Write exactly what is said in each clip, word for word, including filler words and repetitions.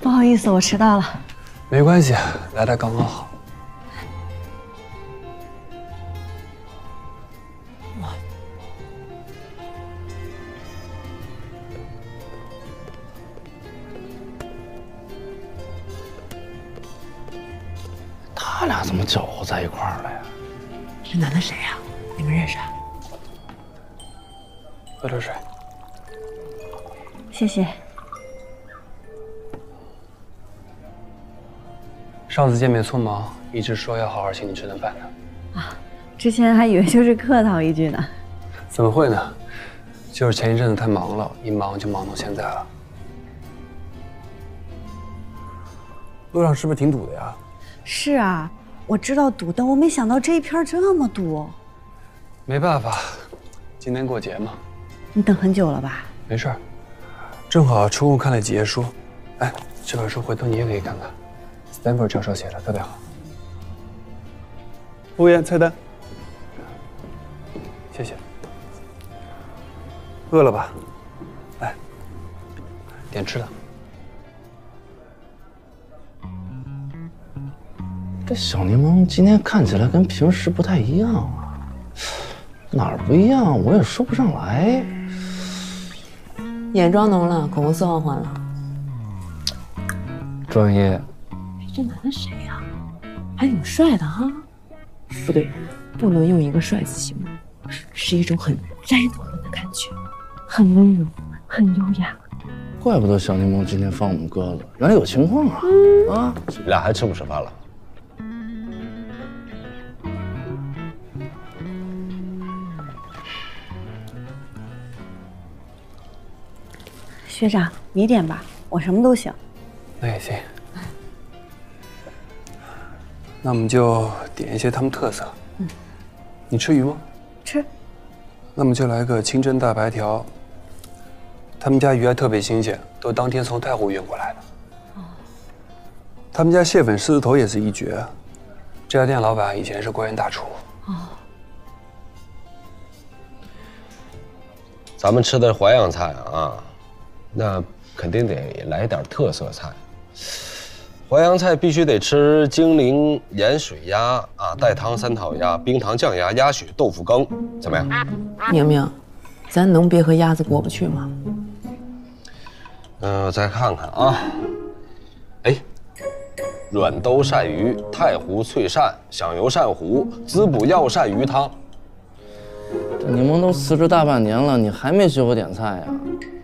不好意思，我迟到了。 没关系，来的刚刚好。 哇！ 他俩怎么搅和在一块儿了呀？ 这男的谁呀？你们认识啊？ 喝点水。 谢谢。 上次见面匆忙，一直说要好好请你吃顿饭呢。 啊，之前还以为就是客套一句呢。 怎么会呢？就是前一阵子太忙了，一忙就忙到现在了。路上是不是挺堵的呀？ 是啊，我知道堵，但我没想到这一片这么堵。 没办法，今天过节嘛。 你等很久了吧？ 没事儿，正好抽空看了几页书。哎，这本书回头你也可以看看。 斯坦福教授写的特别好。服务员，菜单。谢谢。饿了吧？来，点吃的。 这小柠檬今天看起来跟平时不太一样啊，哪儿不一样我也说不上来。 眼妆浓了，口红色号换了。 专业。 这男的谁呀？还挺帅的哈。不对，不能用一个帅字形容，是一种很斋浓的感觉，很温柔，很优雅。 怪不得小柠檬今天放我们鸽子，原来有情况啊！ 嗯、 啊， 你俩还吃不吃饭了？ 学长，你点吧，我什么都行。 那也行。 那我们就点一些他们特色。嗯，你吃鱼吗？ 吃。 那么就来个清蒸大白条。他们家鱼还特别新鲜，都当天从太湖运过来的。哦。他们家蟹粉狮子头也是一绝。这家店老板以前是国宴大厨。哦。 咱们吃的是淮扬菜啊，那肯定得来点特色菜。 淮扬菜必须得吃精灵盐水鸭啊，带汤三套鸭、冰糖酱鸭、鸭血豆腐羹，怎么样？ 明明，咱能别和鸭子过不去吗？ 嗯、呃，再看看啊，哎，软兜鳝鱼、太湖脆鳝、响油鳝糊、滋补药鳝鱼汤。 这柠檬都辞职大半年了，你还没学会点菜呀？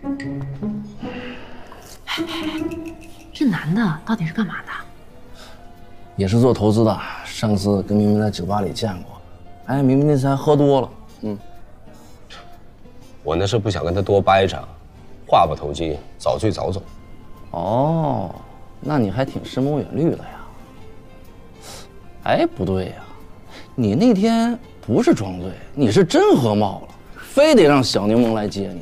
这男的到底是干嘛的？ 也是做投资的。上次跟明明在酒吧里见过，哎，明明那次还喝多了。嗯， 我那是不想跟他多掰扯，话不投机，早醉早走。 哦，那你还挺深谋远虑的呀。哎，不对呀，你那天不是装醉，你是真喝冒了，非得让小柠檬来接你。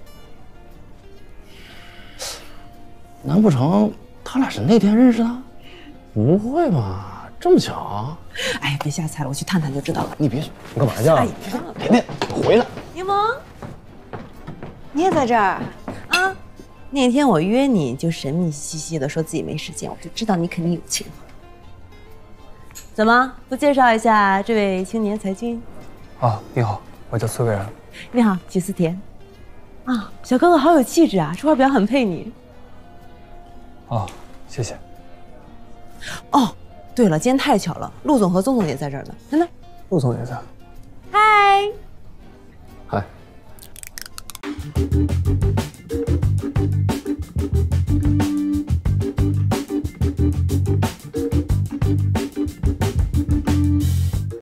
难不成他俩是那天认识的？不会吧，这么巧？ 哎，别瞎猜了，我去探探就知道了。 你别去， 你干嘛去啊？ 哎，甜甜，回来。 柠檬，你也在这儿啊？那天我约你就神秘兮兮的说自己没时间，我就知道你肯定有情况。怎么不介绍一下这位青年才俊？ 啊，你好，我叫苏伟然。 你好，曲思甜。啊，小哥哥好有气质啊，出号表很配你。 哦，谢谢。 哦，对了，今天太巧了，陆总和宗总也在这儿呢。真的， 陆总也在。 嗨， 嗨。